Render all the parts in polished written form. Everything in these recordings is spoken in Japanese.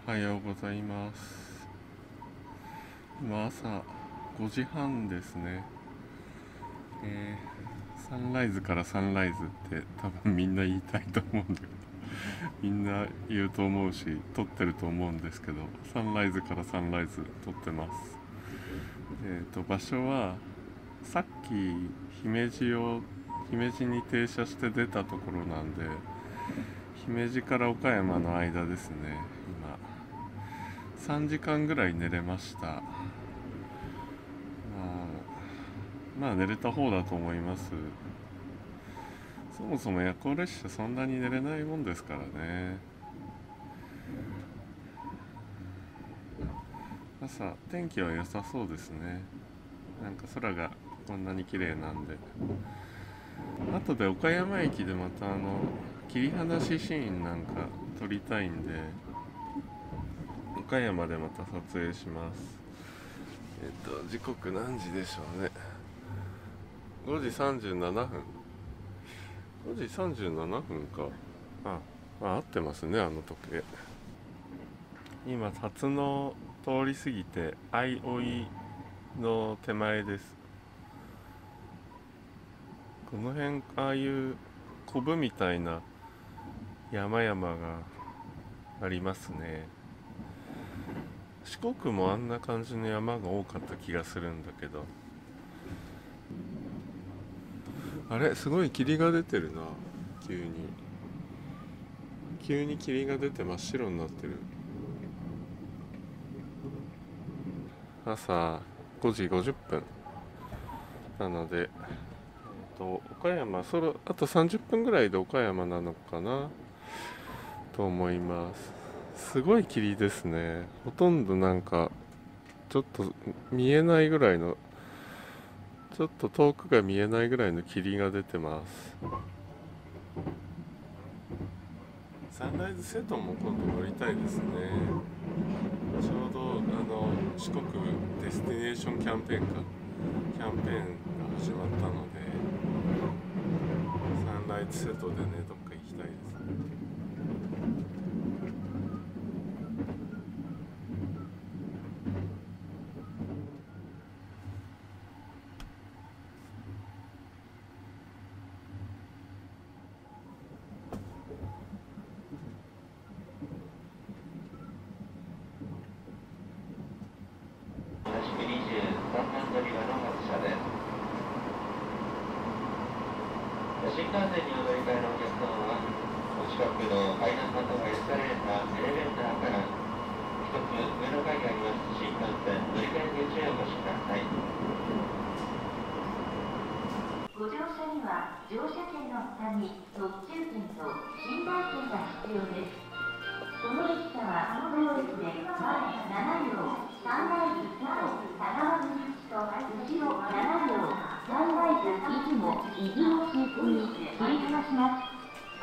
おはようございます。今朝5時半ですね。サンライズからサンライズって多分みんな言いたいと思うんだけど、みんな言うと思うし撮ってると思うんですけど、サンライズからサンライズ撮ってます。場所はさっき姫路に停車して出たところなんで、姫路から岡山の間ですね。今3時間ぐらい寝れました。まあ寝れた方だと思います。そもそも夜行列車そんなに寝れないもんですからね。朝天気は良さそうですね。なんか空がこんなに綺麗なんで、後で岡山駅でまた切り離しシーンなんか撮りたいんで、岡山でまた撮影します。時刻何時でしょうね。5時37分。5時37分か。合ってますね、あの時計。今辰野通り過ぎて相生の手前です。この辺ああいうコブみたいな山々がありますね。四国もあんな感じの山が多かった気がするんだけど、あれすごい霧が出てるな。急に霧が出て真っ白になってる。朝5時50分なので、岡山あと30分ぐらいで岡山なのかなと思います。すごい霧ですね。ほとんどなんかちょっと見えないぐらいの、ちょっと遠くが見えないぐらいの霧が出てます。サンライズ瀬戸も今度乗りたいですね。ちょうど四国デスティネーションキャンペーンが始まったので、サンライズ瀬戸でね、どっか行きたいですね。 新幹線にお乗り換えのお客様は、お近くの階段またはエスカレーター、エレベーターから一つ上の階にあります新幹線乗り換え口へお越しください。ご乗車には乗車券の他に特急券と寝台券が必要です。この列車は当列で前7両、サンライズ瀬戸、田川口と後ろ7両、サンライズ出雲、出雲市行きに切り離します。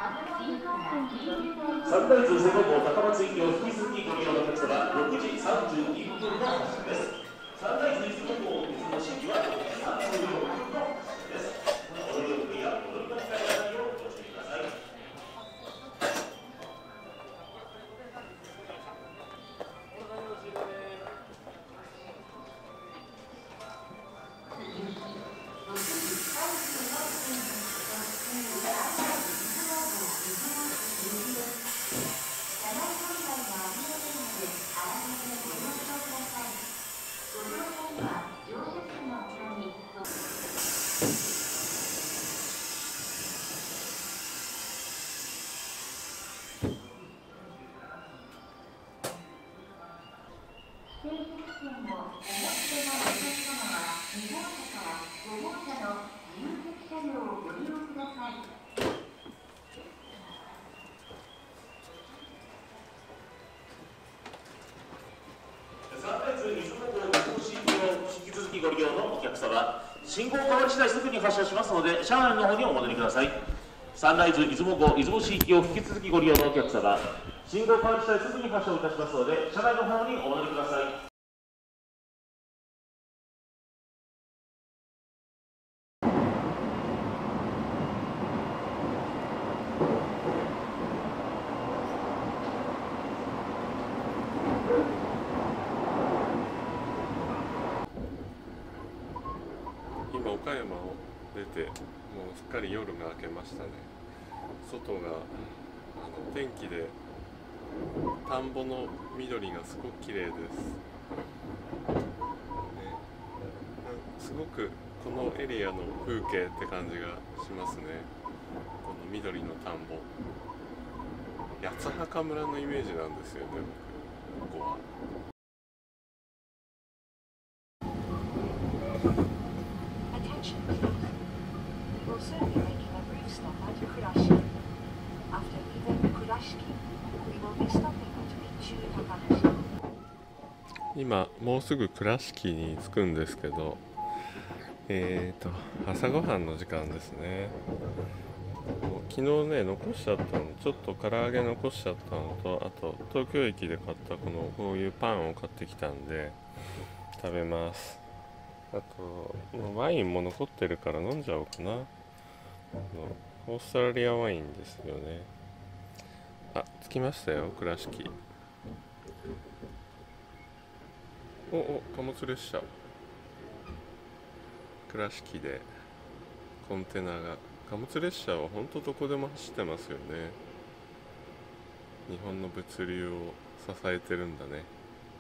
サンライズ瀬戸号高松行きを引き続きご利用のお客様、6時31分の発車です。サンライズ出雲号出雲市行きは6時36分の発車です。お乗り遅れやお乗り換えがないようご注意ください。引き続きご利用のお客様、信号変わり次第すぐに発車しますので、車内の方にお戻りください。サンライズ出雲号出雲市行きを引き続きご利用のお客様、信号変わり次第すぐに発車をいたしますので、車内の方にお戻りください。 岡山を出てもうすっかり夜が明けましたね。外が天気で田んぼの緑がすごく綺麗です、ね、すごくこのエリアの風景って感じがしますね。この緑の田んぼ、八幡村のイメージなんですよね、僕ここは。 Attention please. We'll soon be making a brief stop at Kurashiki. After leaving Kurashiki, we will be stopping at Michu Takahashi. 今もうすぐ倉敷に着くんですけど、朝ごはんの時間ですね。昨日ね残しちゃったの、ちょっと唐揚げ残しちゃったのと、あと東京駅で買ったこういうパンを買ってきたんで食べます。あとワインも残ってるから飲んじゃおうかな。オーストラリアワインですよね。あ、着きましたよ、倉敷。貨物列車、倉敷でコンテナが、貨物列車は本当どこでも走ってますよね。日本の物流を支えてるんだね。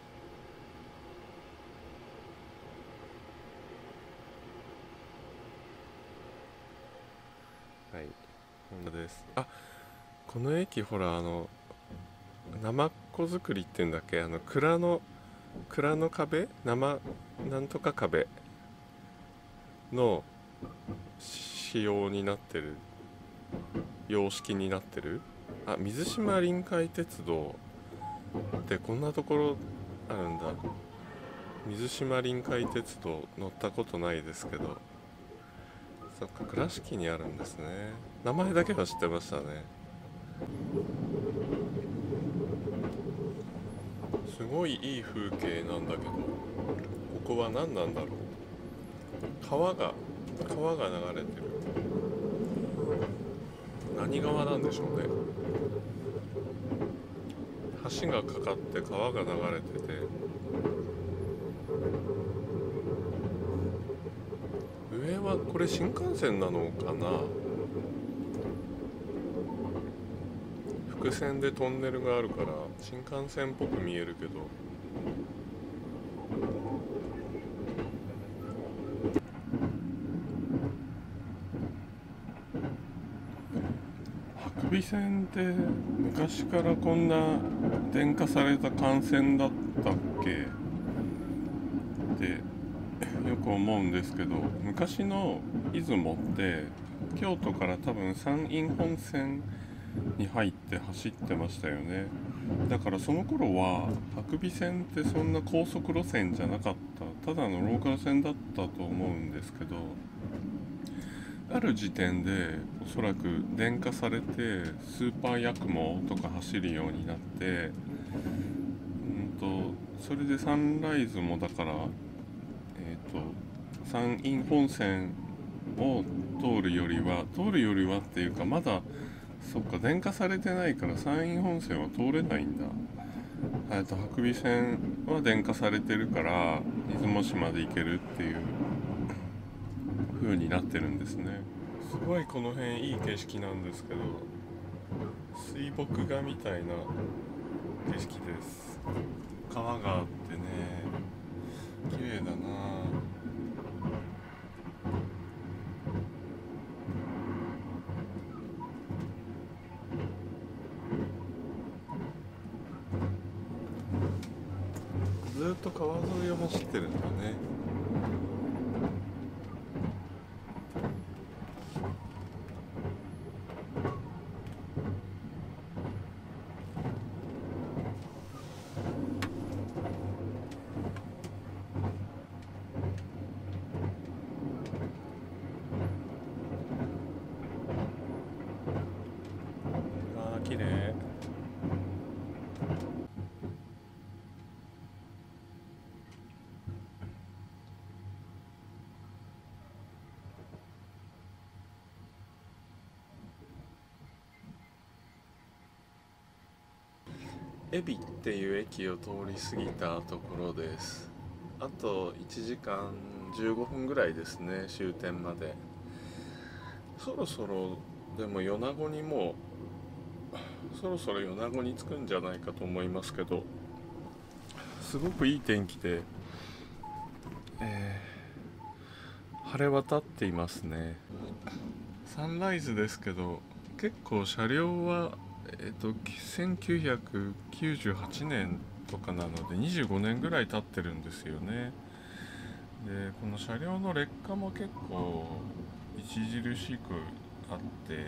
はい、本当です。あ、この駅ほら生っ子作りっていうんだっけ、蔵の壁、なんとか壁の仕様になってる、様式になってる。あ、水島臨海鉄道ってこんなところあるんだ。水島臨海鉄道乗ったことないですけど、そっか、倉敷にあるんですね。名前だけは知ってましたね。すごいいい風景なんだけど、ここは何なんだろう。川が流れてる。何川なんでしょうね。橋がかかって川が流れてて、上はこれ新幹線なのかな。伏線でトンネルがあるから新幹線っぽく見えるけど、白尾線って昔からこんな電化された幹線だったっけってよく思うんですけど、昔の出雲って京都から多分山陰本線に入って走ってましたよね。だからその頃は白尾線ってそんな高速路線じゃなかった、ただのローカル線だったと思うんですけど、ある時点でおそらく電化されてスーパーヤクモとか走るようになって、それでサンライズもだから山陰本線を通るよりはっていうか、まだそっか、電化されてないから山陰本線は通れないんだ。白尾線は電化されてるから出雲市まで行けるっていう風になってるんですね。すごいこの辺いい景色なんですけど、水墨画みたいな景色です。川があってね、綺麗だな。ずっと川沿いを走ってるんだね。あー、綺麗。海老っていう駅を通り過ぎたところです。あと1時間 15分ぐらいですね、終点まで。そろそろでも米子にもうそろそろ米子に着くんじゃないかと思いますけど、すごくいい天気で、晴れ渡っていますね。サンライズですけど、結構車両は、1998年とかなので25年ぐらい経ってるんですよね。でこの車両の劣化も結構著しくあって、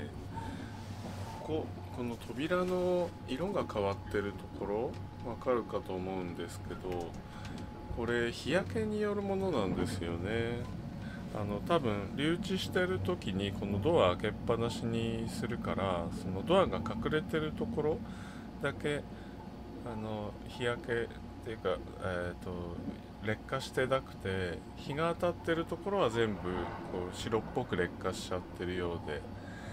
この扉の色が変わってるところわかるかと思うんですけど、これ日焼けによるものなんですよね。多分留置してる時にこのドア開けっぱなしにするから、そのドアが隠れてるところだけ日焼けっていうか、劣化してなくて、日が当たってるところは全部こう白っぽく劣化しちゃってるようで、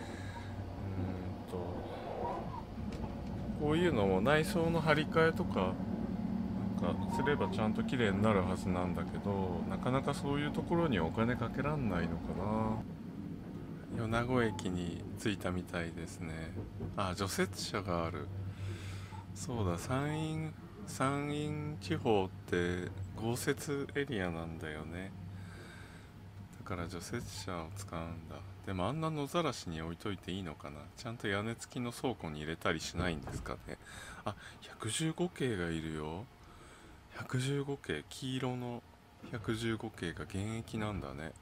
こういうのも内装の張り替えとかすればちゃんと綺麗になるはずなんだけど、なかなかそういうところにお金かけらんないのかな。米子駅に着いたみたいですね。除雪車がある。そうだ、山陰地方って豪雪エリアなんだよね。だから除雪車を使うんだ。でもあんな野ざらしに置いといていいのかな。ちゃんと屋根付きの倉庫に入れたりしないんですかね。115系がいるよ。115系、黄色の115系が現役なんだね。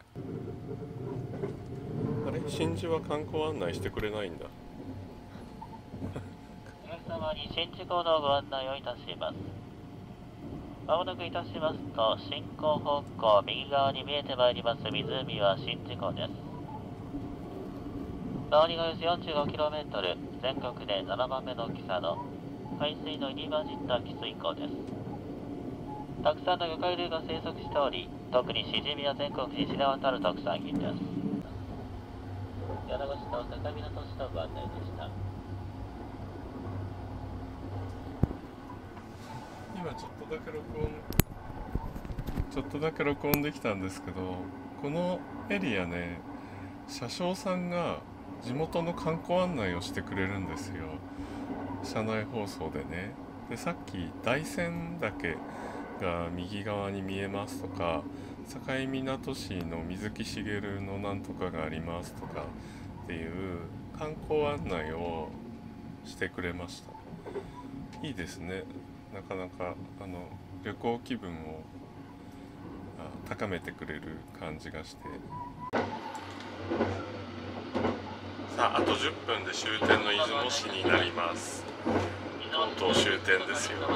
あれ、新地は観光案内してくれないんだ。 お客様に新地港のご案内をいたします。まもなくいたしますと、進行方向右側に見えてまいります湖は新地港です。周りがおよそ 45km、全国で7番目の大きさの海水の入り混じった汽水港です。たくさんの魚介類が生息しており、特にシジミは全国に知れ渡る特産品です。米子市の境港市のご案内でした。 今ちょっとだけ録音できたんですけど、このエリアね、車掌さんが地元の観光案内をしてくれるんですよ、車内放送でね。でさっき大山岳が右側に見えますとか、境港市の水木しげるのなんとかがありますとかっていう観光案内をしてくれました。いいですね。なかなか旅行気分を高めてくれる感じがして。さあ、あと10分で終点の出雲市になります。とうとう終点ですよ。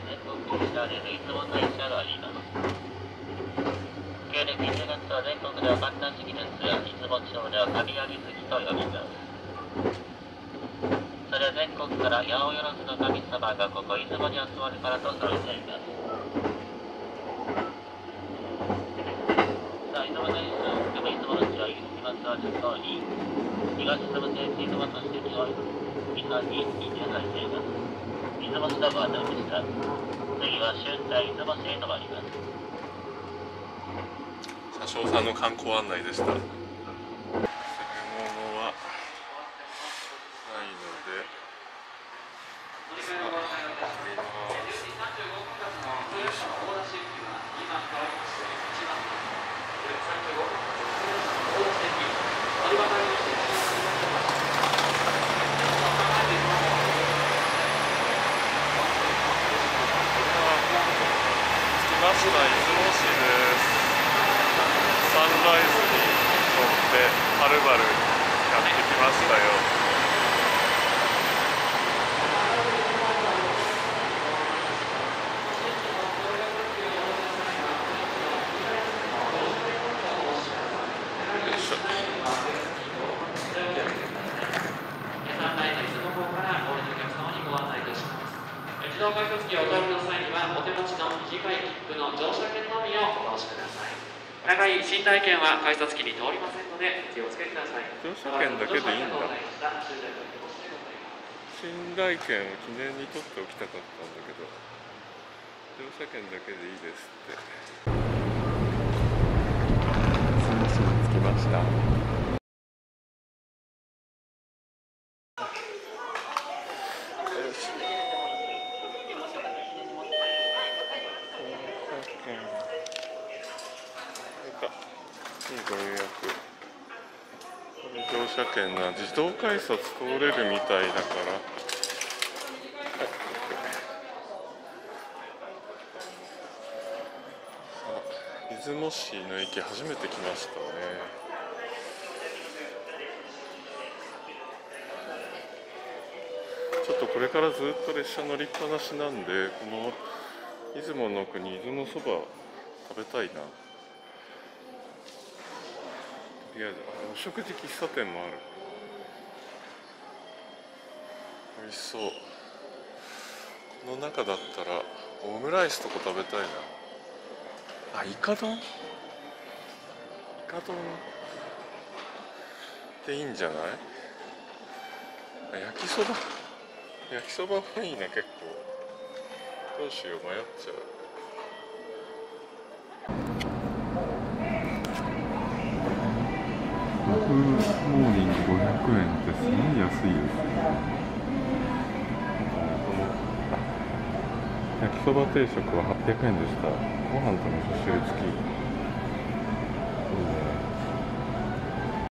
旧暦10月は全国では簡単時期ですが、出雲地方では神有月と呼びます。それは全国から八百万の神様がここ出雲に集まるからとされています。さあ、出雲大社を含む出雲の地はにまつわるように、東出雲線出雲として遺産に認定されています。出雲市のご案内でした。次は終点出雲市へと参ります。 車掌さんの観光案内でした。買い物はないので。来ました、出雲市です。サンライズに乗ってはるばるやってきましたよ。よいしょ。 自動改札機をお通りの際にはお手持ちの短い切符の乗車券のみをお通しください。長い寝台券は改札機に通りませんので気をつけてください。 乗車券だけでいいんだ。寝台券を記念に取っておきたかったんだけど、乗車券だけでいいですって。 ました。ご予約。これ乗車券な、自動改札通れるみたいだから。出雲市の駅初めて来ましたね。ちょっとこれからずっと列車乗りっぱなしなんで、この出雲の国出雲そば食べたいな。とりあえずお食事喫茶店もある。美味しそう。この中だったらオムライスとか食べたいな。あ、イカ丼っていいんじゃない？焼きそばもいいね。結構どうしよう、迷っちゃう。和風モーニング500円ってすごい安いですね。焼きそば定食は800円でした。ご飯と味噌汁付き。